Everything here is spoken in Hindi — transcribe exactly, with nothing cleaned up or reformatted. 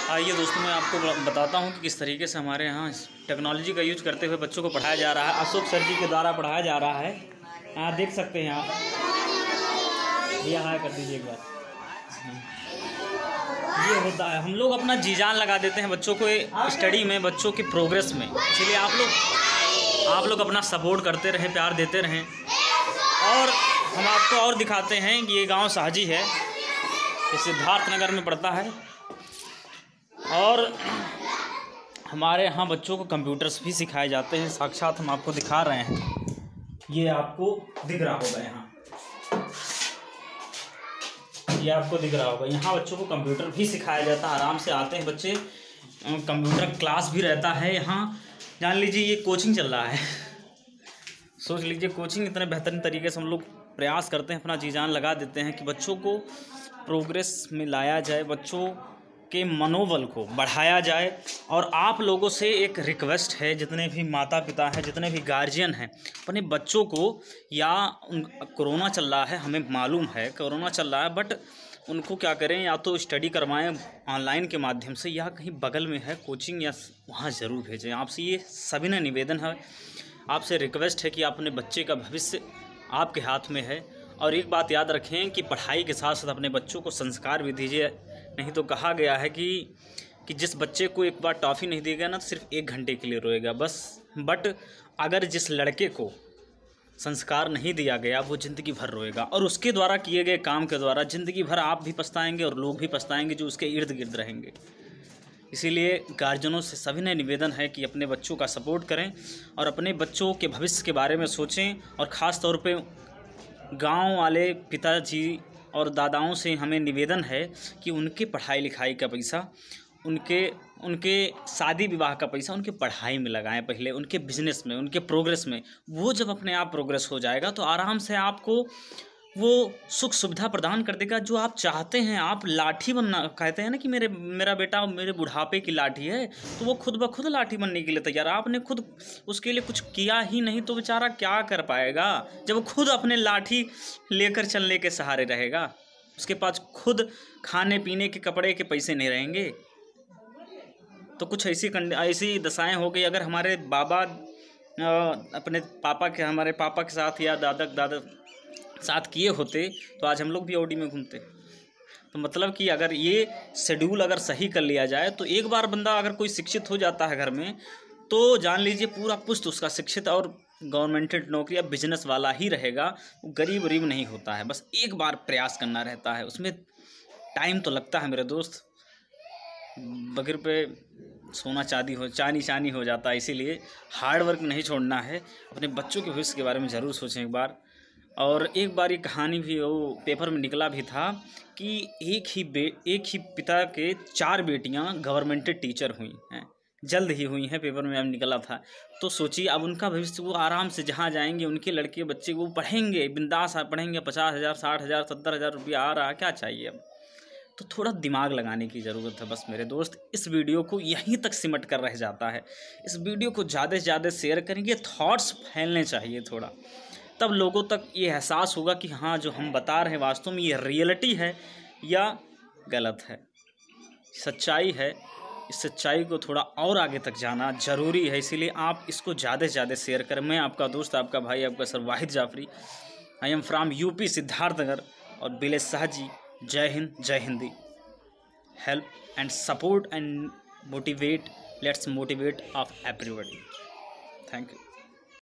आइए दोस्तों, मैं आपको बताता हूँ कि किस तरीके से हमारे यहाँ टेक्नोलॉजी का यूज करते हुए बच्चों को पढ़ाया जा रहा है। अशोक सर जी के द्वारा पढ़ाया जा रहा है। यहाँ देख सकते हैं आप, ये हाय कर दीजिए एक बार। ये होता है, हम लोग अपना जी जान लगा देते हैं बच्चों को स्टडी में, बच्चों की प्रोग्रेस में। इसलिए आप लोग आप लोग अपना सपोर्ट करते रहें, प्यार देते रहें। और हम आपको और दिखाते हैं कि ये गांव साहजी है, ये सिद्धार्थ नगर में पड़ता है। और हमारे यहाँ बच्चों को कंप्यूटर्स भी सिखाए जाते हैं, साक्षात हम आपको दिखा रहे हैं। ये आपको दिख रहा होगा, यहाँ ये आपको दिख रहा होगा। यहाँ बच्चों को कंप्यूटर भी सिखाया जाता है, आराम से आते हैं बच्चे। कंप्यूटर क्लास भी रहता है यहाँ। जान लीजिए ये कोचिंग चल रहा है। सोच लीजिए, कोचिंग इतने बेहतरीन तरीके से हम लोग प्रयास करते हैं, अपना जी जान लगा देते हैं कि बच्चों को प्रोग्रेस में लाया जाए, बच्चों के मनोबल को बढ़ाया जाए। और आप लोगों से एक रिक्वेस्ट है, जितने भी माता पिता हैं, जितने भी गार्जियन हैं, अपने बच्चों को, या कोरोना चल रहा है, हमें मालूम है कोरोना चल रहा है, बट उनको क्या करें, या तो स्टडी करवाएं ऑनलाइन के माध्यम से, या कहीं बगल में है कोचिंग, या वहाँ ज़रूर भेजें। आपसे ये सभी ने निवेदन है, आपसे रिक्वेस्ट है कि अपने बच्चे का भविष्य आपके हाथ में है। और एक बात याद रखें कि पढ़ाई के साथ साथ अपने बच्चों को संस्कार भी दीजिए। नहीं तो कहा गया है कि कि जिस बच्चे को एक बार टॉफ़ी नहीं दी गया ना, तो सिर्फ एक घंटे के लिए रोएगा बस। बट अगर जिस लड़के को संस्कार नहीं दिया गया, वो ज़िंदगी भर रोएगा। और उसके द्वारा किए गए काम के द्वारा ज़िंदगी भर आप भी पछताएंगे और लोग भी पछताएंगे जो उसके इर्द गिर्द रहेंगे। इसीलिए गार्जियनों से सभी ने निवेदन है कि अपने बच्चों का सपोर्ट करें और अपने बच्चों के भविष्य के बारे में सोचें। और ख़ास तौर पे गांव वाले पिताजी और दादाओं से हमें निवेदन है कि उनके पढ़ाई लिखाई का पैसा, उनके उनके शादी विवाह का पैसा उनके पढ़ाई में लगाएं, पहले उनके बिजनेस में, उनके प्रोग्रेस में। वो जब अपने आप प्रोग्रेस हो जाएगा तो आराम से आपको वो सुख सुविधा प्रदान कर देगा जो आप चाहते हैं। आप लाठी बनना कहते हैं ना कि मेरे मेरा बेटा मेरे बुढ़ापे की लाठी है, तो वो खुद ब खुद लाठी बनने के लिए तैयार। आपने खुद उसके लिए कुछ किया ही नहीं तो बेचारा क्या कर पाएगा, जब वो खुद अपने लाठी लेकर चलने के सहारे रहेगा। उसके पास खुद खाने पीने के कपड़े के पैसे नहीं रहेंगे। तो कुछ ऐसी ऐसी दशाएं हो गई। अगर हमारे बाबा अपने पापा के हमारे पापा के साथ या दादा दादा साथ किए होते तो आज हम लोग भी ऑडी में घूमते। तो मतलब कि अगर ये शेड्यूल अगर सही कर लिया जाए तो एक बार बंदा अगर कोई शिक्षित हो जाता है घर में, तो जान लीजिए पूरा पुश्त उसका शिक्षित और गवर्नमेंटेड नौकरी या बिजनेस वाला ही रहेगा। वो गरीब गरीब नहीं होता है, बस एक बार प्रयास करना रहता है। उसमें टाइम तो लगता है मेरे दोस्त, बगैर पे सोना चांदी हो चानी चानी हो जाता है। इसीलिए हार्ड वर्क नहीं छोड़ना है। अपने बच्चों के भविष्य के बारे में ज़रूर सोचें एक बार। और एक बार ये कहानी भी वो पेपर में निकला भी था कि एक ही बे एक ही पिता के चार बेटियां गवर्नमेंटेड टीचर हुई हैं, जल्द ही हुई हैं, पेपर में अब निकला था। तो सोचिए अब उनका भविष्य, वो आराम से जहाँ जाएंगे उनके लड़के बच्चे वो पढ़ेंगे, बिंदास पढ़ेंगे। पचास हज़ार साठ हज़ार सत्तर हज़ार रुपया आ रहा, क्या चाहिए अब। तो थोड़ा दिमाग लगाने की ज़रूरत है बस मेरे दोस्त। इस वीडियो को यहीं तक सिमट कर रह जाता है। इस वीडियो को ज़्यादा से ज़्यादा शेयर करेंगे, थॉट्स फैलने चाहिए थोड़ा, तब लोगों तक ये एहसास होगा कि हाँ जो हम बता रहे हैं वास्तव में ये रियलिटी है या गलत है, सच्चाई है। इस सच्चाई को थोड़ा और आगे तक जाना ज़रूरी है। इसीलिए आप इसको ज़्यादा से ज़्यादा शेयर करें। मैं आपका दोस्त, आपका भाई, आपका sir Wahid Jafri. I am from UP Siddharthnagar और विलेज साहजी। जय हिंद, जय Hindi. Help and support and motivate, let's motivate of everybody. Thank you.